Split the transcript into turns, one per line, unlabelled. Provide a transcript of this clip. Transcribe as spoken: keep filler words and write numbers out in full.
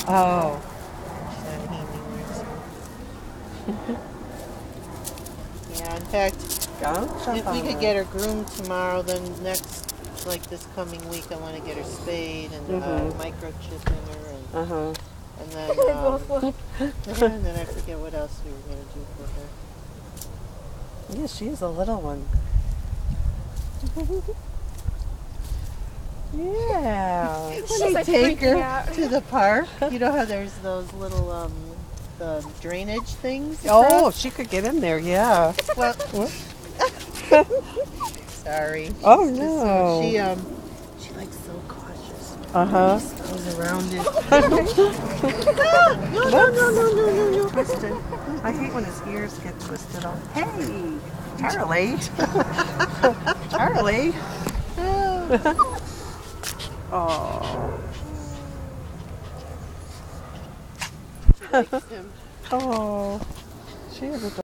Oh.
that he knew. Yeah, in fact,
Don't
if we could get her groomed tomorrow, then next, like this coming week, I want to get her spayed and uh,
Mhm.
microchipping her, and,
Uh huh.
and then um, and then I forget what else we were gonna do for her.
Yeah, she's a little one. Yeah.
When
She's
I
like
take her
freaking out.
to the park, you know how there's those little um, the drainage things.
Oh,
across?
she could get in there. Yeah.
Well,
What?
sorry.
Oh
She's just
no.
so- she um, she like so cautious.
Uh huh.
She goes around it. no, no, no, no, no, no, no.
Twisted. I hate when his ears get twisted off. Hey, Charlie. Charlie. Oh.
She likes him.
Oh. She is a